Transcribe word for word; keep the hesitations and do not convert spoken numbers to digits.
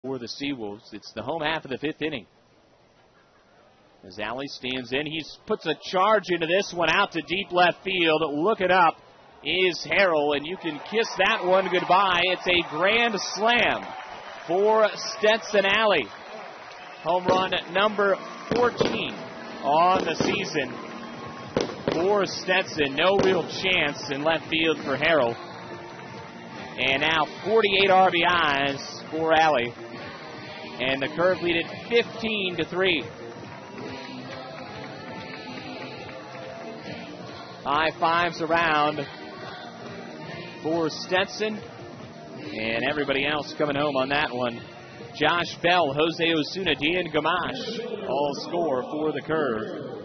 for the SeaWolves. It's the home half of the fifth inning. As Allie stands in, he puts a charge into this one out to deep left field. Look it up is Harrell, and you can kiss that one goodbye. It's a grand slam for Stetson Allie. Home run number fourteen on the season for Stetson. No real chance in left field for Harrell. And now forty-eight R B Is for Allie. And the Curve lead it fifteen to three. High fives around for Stetson. And everybody else coming home on that one. Josh Bell, Jose Osuna, Dean Gamache all score for the Curve.